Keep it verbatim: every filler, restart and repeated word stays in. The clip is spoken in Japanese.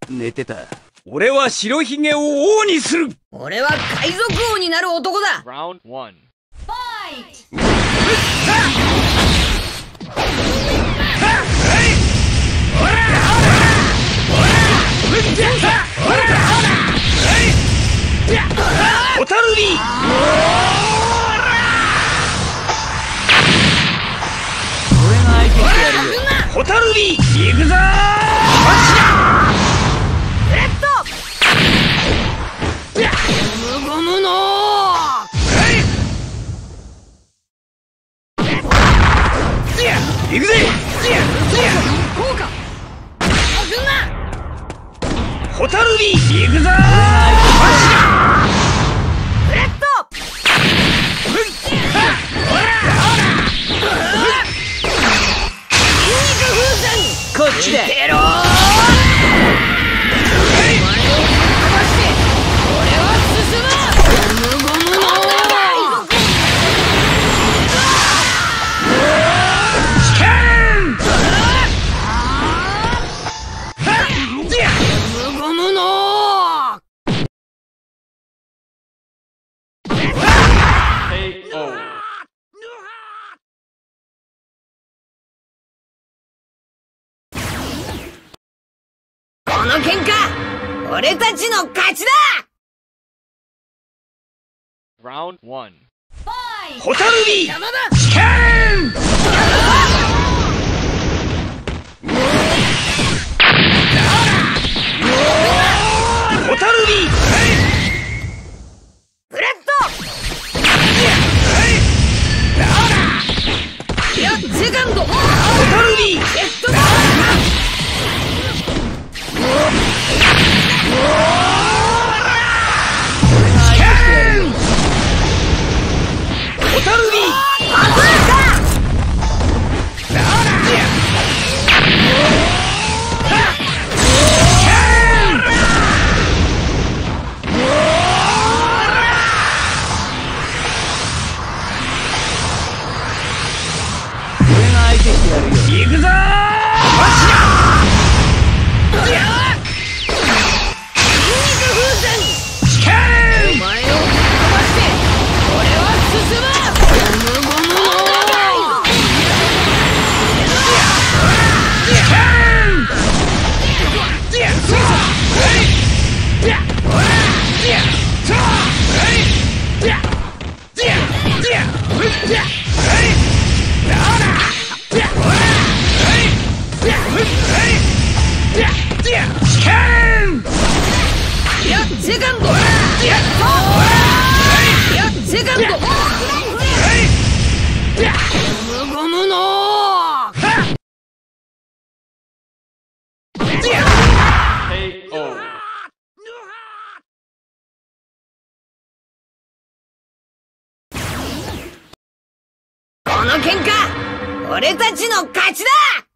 寝てた。俺は白ひげを王にする。 俺は海賊王になる男だ。 Round one. Fight! ホタルビ俺が相手してやるよ。ホタルビ行くぞー。 ブレッドゴムゴムの行くぜ。 こうか。 ホタルビ行くぞー。 ブレッドこっちだ。 テロー。お前を飛ばして俺は進む。ゴムゴムのゴムゴムのこの喧嘩俺たちの勝ちだ。 Round one. ホタルビ山田試験。ホタルビブレッドいやセカンドホホタルビッドボーホタルビバズーカ行くぞー。 お前を飛ばして俺は進む。ゴムゴムのいやセカンドいやセカンドゴムゴムのこの喧嘩俺たちの勝ちだ。